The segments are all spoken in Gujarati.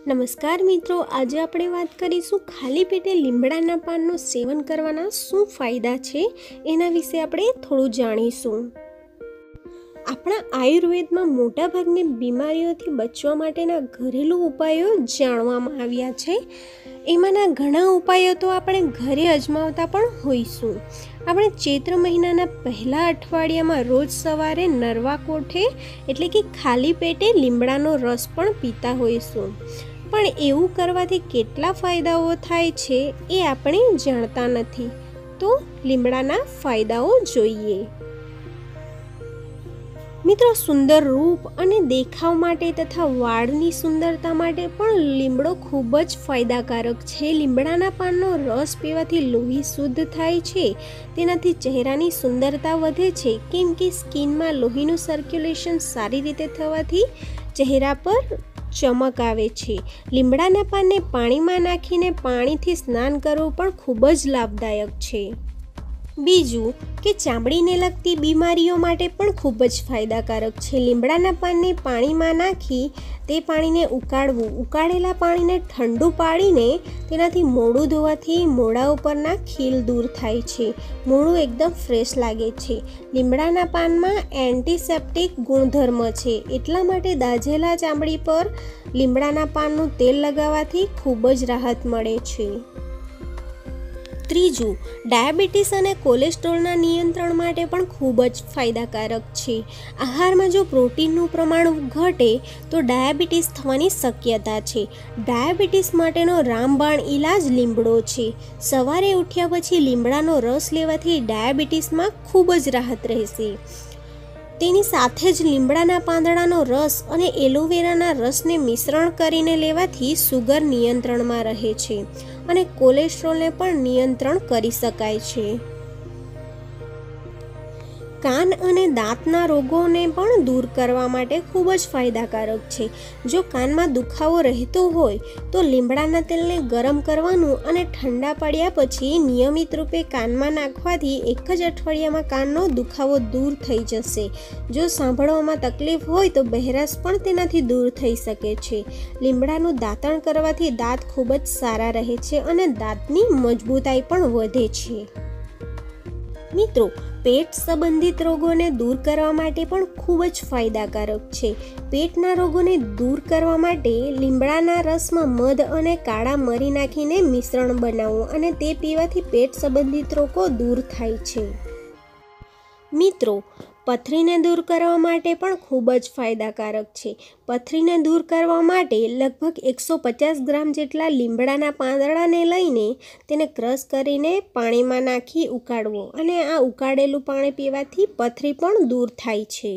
નમસ્કાર મિત્રો, આજે આપણે વાત કરીશું ખાલી પેટે લીમડાના પાનનું સેવન કરવાના શું ફાયદા છે એના વિશે આપણે થોડું જાણીશું। આપણા આયુર્વેદમાં મોટાભાગની બીમારીઓથી બચવા માટેના ઘરેલું ઉપાયો જાણવામાં આવ્યા છે। એમાંના ઘણા ઉપાયો તો આપણે ઘરે અજમાવતા પણ હોઈશું। આપણે ચૈત્ર મહિનાના પહેલા અઠવાડિયામાં રોજ સવારે નરવા કોઠે એટલે કે ખાલી પેટે લીમડાનો રસ પણ પીતા હોઈશું। પણ એવું કરવાથી કેટલા ફાયદાઓ થાય છે એ આપણે જાણતા નથી। તો લીમડાના ફાયદાઓ જોઈએ। મિત્રો, સુંદર રૂપ અને દેખાવ માટે તથા વાળની સુંદરતા માટે પણ લીમડો ખૂબ જ ફાયદાકારક છે। લીમડાના પાનનો રસ પીવાથી લોહી શુદ્ધ થાય છે, તેનાથી ચહેરાની સુંદરતા વધે છે, કેમ કે સ્કિનમાં લોહીનું સર્ક્યુલેશન સારી રીતે થવાથી ચહેરા પર ચમક આવે છે। લીમડાના પાનને પાણીમાં નાખીને પાણીથી સ્નાન કરવું પણ ખૂબ જ લાભદાયક છે। બીજું કે ચામડીને લગતી બીમારીઓ માટે પણ ખૂબ જ ફાયદાકારક છે। લીમડાના પાનને પાણીમાં નાખી તે પાણીને ઉકાળવું, ઉકાળેલા પાણીને ઠંડુ પાડીને તેનાથી મોઢું ધોવાથી મોઢા ઉપરના ખીલ દૂર થાય છે, મોઢું એકદમ ફ્રેશ લાગે છે। લીમડાના પાનમાં એન્ટિસેપ્ટિક ગુણધર્મ છે, એટલા માટે દાઝેલા ચામડી પર લીમડાના પાનનું તેલ લગાવવાથી ખૂબ જ રાહત મળે છે। ત્રીજું, ડાયાબિટીસ અને કોલેસ્ટ્રોલના નિયંત્રણ માટે પણ ખૂબ જ ફાયદાકારક છે। આહારમાં જો પ્રોટીનનું પ્રમાણ ઘટે તો ડાયાબિટીસ થવાની શક્યતા છે। ડાયાબિટીસ માટેનો રામબાણ ઈલાજ લીમડો છે। સવારે ઉઠ્યા પછી લીમડાનો રસ લેવાથી ડાયાબિટીસમાં ખૂબ જ રાહત રહેશે। તેની સાથે જ લીમડાના પાંદડાનો રસ અને એલોવેરાના રસને મિશ્રણ કરીને લેવાથી સુગર નિયંત્રણમાં રહે છે અને કોલેસ્ટ્રોલને પણ નિયંત્રણ કરી શકાય છે। કાન અને દાંતના રોગોને પણ દૂર કરવા માટે ખૂબ જ ફાયદાકારક છે। જો કાનમાં દુખાવો રહેતો હોય તો લીમડાના તેલને ગરમ કરવાનું અને ઠંડા પડ્યા પછી નિયમિત રૂપે કાનમાં નાખવાથી એક જ અઠવાડિયામાં કાનનો દુખાવો દૂર થઈ જશે। જો સાંભળવામાં તકલીફ હોય તો બહેરાશ પણ તેનાથી દૂર થઈ શકે છે। લીમડાનું દાંતણ કરવાથી દાંત ખૂબ જ સારા રહે છે અને દાંતની મજબૂતાઈ પણ વધે છે। મિત્રો, પેટ સંબંધિત રોગોને દૂર કરવા માટે પણ ખૂબ જ ફાયદાકારક છે। પેટના રોગોને દૂર કરવા માટે લીમડાના રસમાં મધ અને કાળા મરી નાખીને મિશ્રણ બનાવવું અને તે પીવાથી પેટ સંબંધિત રોગો દૂર થાય છે। મિત્રો, પથરીને દૂર કરવા માટે પણ ખૂબ જ ફાયદાકારક છે। પથરીને દૂર કરવા માટે લગભગ 150 ગ્રામ જેટલા લીમડાના પાંદડાને લઈને તેને ક્રશ કરીને પાણીમાં નાખી ઉકાળવો અને આ ઉકાળેલું પાણી પીવાથી પથરી પણ દૂર થાય છે।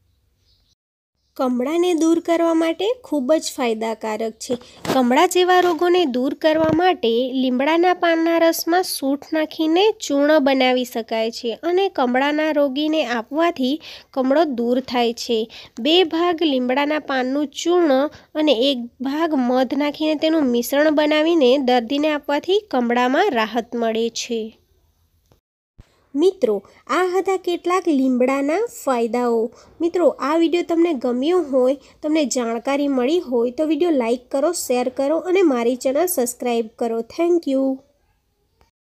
કમળાને દૂર કરવા માટે ખૂબ જ ફાયદાકારક છે। કમળા જેવા રોગોને દૂર કરવા માટે લીમડાના પાનના રસમાં સૂંઠ નાખીને ચૂર્ણ બનાવી શકાય છે અને કમળાના રોગીને આપવાથી કમળો દૂર થાય છે। 2 ભાગ લીમડાના પાનનું ચૂર્ણ અને 1 ભાગ મધ નાખીને તેનું મિશ્રણ બનાવીને દર્દીને આપવાથી કમળામાં રાહત મળે છે। મિત્રો, આ હતા કેટલાક લીમડાના ફાયદાઓ। મિત્રો, આ વિડીયો તમને ગમ્યો હોય, તમને જાણકારી મળી હોય તો વિડીયો લાઈક કરો, શેર કરો અને મારી ચેનલ સબસ્ક્રાઈબ કરો। Thank you.